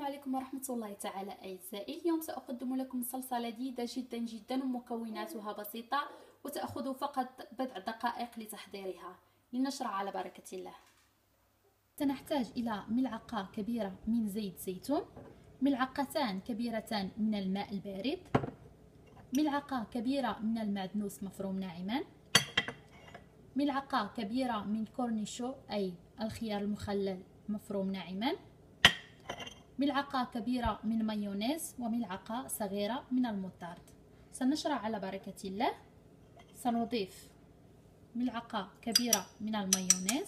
عليكم ورحمة الله تعالى أعزائي. اليوم سأقدم لكم صلصة لذيذة جدا جدا ومكوناتها بسيطة وتأخذ فقط بضع دقائق لتحضيرها. لنشرع على بركة الله. سنحتاج إلى ملعقة كبيرة من زيت زيتون، ملعقتان كبيرتان من الماء البارد، ملعقة كبيرة من المعدنوس مفروم ناعما، ملعقة كبيرة من كورنيشو أي الخيار المخلل مفروم ناعما، ملعقة كبيرة من مايونيز، وملعقة صغيرة من المسترد. سنشرع على بركة الله. سنضيف ملعقة كبيرة من المايونيز،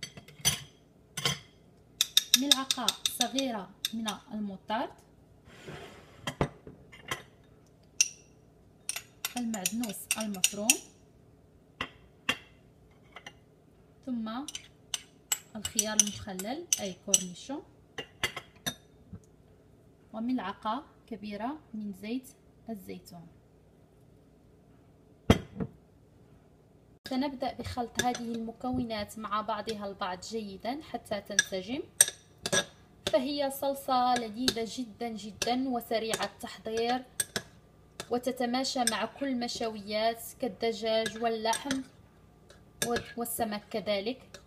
ملعقة صغيرة من المسترد، المعدنوس المفروم، ثم الخيار المخلل أي كورنيشون، وملعقة كبيرة من زيت الزيتون. سنبدأ بخلط هذه المكونات مع بعضها البعض جيدا حتى تنسجم. فهي صلصة لذيذة جدا جدا وسريعة التحضير، وتتماشى مع كل مشويات كالدجاج واللحم والسمك كذلك.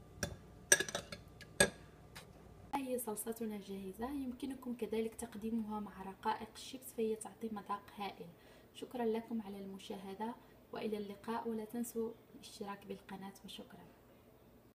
هي صلصتنا جاهزة. يمكنكم كذلك تقديمها مع رقائق الشيبس، فهي تعطي مذاق هائل. شكرا لكم على المشاهدة وإلى اللقاء، ولا تنسوا الاشتراك بالقناة، وشكرا.